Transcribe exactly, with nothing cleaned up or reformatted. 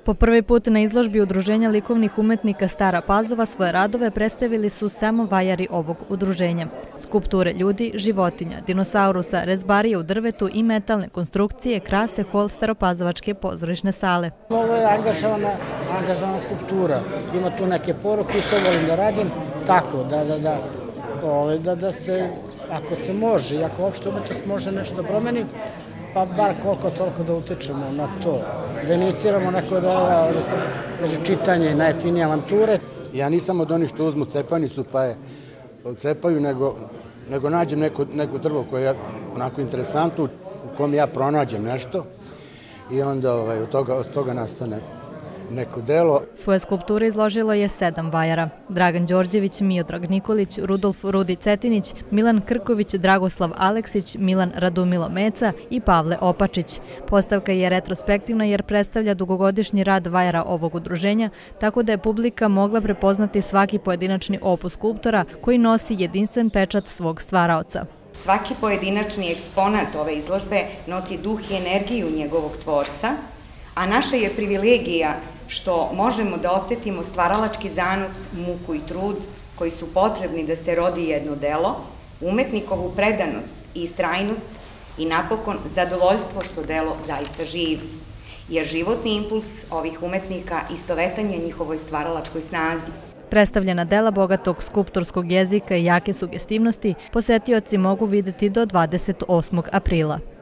Po prvi put na izložbi Udruženja likovnih umetnika Stara Pazova svoje radove predstavili su samo vajari ovog udruženja. Skulpture ljudi, životinja, dinosaurusa, rezbarije u drvetu i metalne konstrukcije krase hol Staropazovačke pozorišne sale. Ovo je angažovana, angažovana skulptura. Ima tu neke poruke i to volim da radim tako, da, da, da, ove, da, da se, ako se može i ako uopšte umetnost može nešto da promeni, pa bar koliko toliko da utičemo na to, da iniciramo neko da, da se kaže, čitanje, najjeftinije avanture. Ja nisam od onih što uzmu cepanicu pa je cepaju, nego, nego nađem neko, neko drvo koje je onako interesantno, u kom ja pronađem nešto i onda ovaj, od, toga, od toga nastane neko delo. Svoje skulpture izložilo je sedam vajara. Dragan Đorđević, Miodrag Nikolić, Rudolf Rudi Cetinić, Milan Krković, Dragoslav Aleksić, Milan Radumilo Meca i Pavle Opačić. Postavka je retrospektivna jer predstavlja dugogodišnji rad vajara ovog udruženja, tako da je publika mogla prepoznati svaki pojedinačni opus skulptora koji nosi jedinstven pečat svog stvaraoca. Svaki pojedinačni eksponat ove izložbe nosi duh i energiju njegovog tvorca, a naša je privilegija što možemo da osetimo stvaralački zanos, muku i trud koji su potrebni da se rodi jedno delo, umetnikovu predanost i istrajnost i napokon zadovoljstvo što delo zaista živi. Jer životni impuls ovih umetnika istovetan je njihovoj stvaralačkoj snazi. Predstavljena dela bogatog skulptorskog jezika i jake sugestivnosti posetioci mogu videti do dvadeset osmog aprila.